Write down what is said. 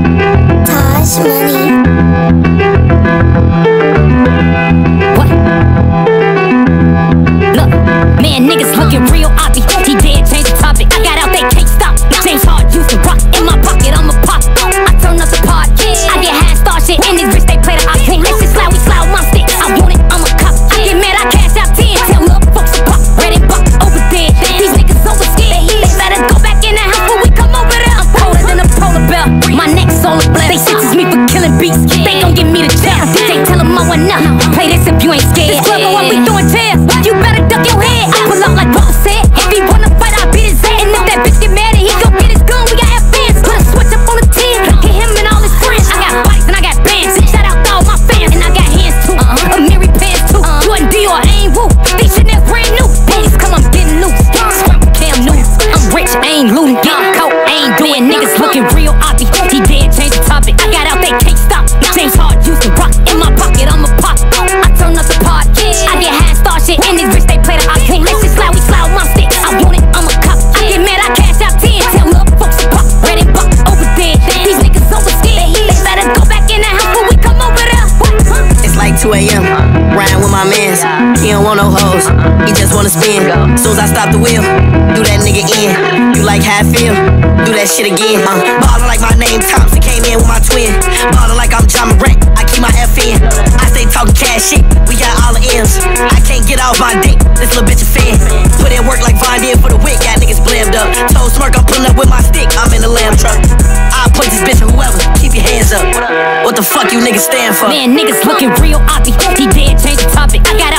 Tosh Money. What? Look, man, niggas looking real oppy. He dead, change the topic. I got out, they can't stop. James Hard used to rock in my pocket, I'ma pop. I turn up the pod, I get high, start shit in this bitch, they play the oppy. Let's just slide, we slide my stick. I want it, I'm a cop. I get mad, I cash out 10. Tell little folks to pop, red and buck over dead. These niggas over scared. They better go back in the house when we come over there. I'm colder than a polar bear. My neck's solar blast. They sentence me for killing beats. They gon' get me the jail. DJ tell them I want up. Play this if you ain't scared. This club what we doing tears. You better duck your head. I pull up like Bubba said. If he wanna fight, I'll beat his head. And if that bitch get mad and he gon' get his gun, we got fans. Put a switch up on the 10. Get him and all his friends. I got bikes and I got bands. Shout out to all my fans. And I got hands too. A Mary pants too. Jordan Dior, I ain't woo. These Chanel brand new. Police come, I'm getting loose. Scrap Cam Newton. I'm rich, I ain't looting. Getting coke, I ain't doing niggas looking real oppy. He dead, change the topic. I got out, they can't stop. James Hard used to rock in my pocket, I'ma pop. I turn up the pod, I get high, start shit in this bitch, they play the oppy. Let's just slide, we slide with my stick. I want it, I'm a cop. I get mad, I cash out 10. Tell little folks to pop, red and buck over dead. These niggas over scared. They better go back in the house when we come over there. It's like 2 a.m. Riding with my mans. He don't want no hoes, he just wanna spin. Soon as I stop the wheel, do that nigga in. You like how I feel? Do that shit again. Ballin' like my name Thompson, came in with my twin. Ballin' like I'm John Morant, I keep my F in. I stay talking cash shit, we got all the M's. I can't get off my dick, this little bitch a fan. Put in work like Von did for the wick, got niggas blammed up. Told Smirk I'm pulling up with my stick, I'm in the lamb truck. I'll point this bitch at whoever, keep your hands up. What the fuck you niggas stand for? Man, niggas looking real oppy. He dead, change the topic. I got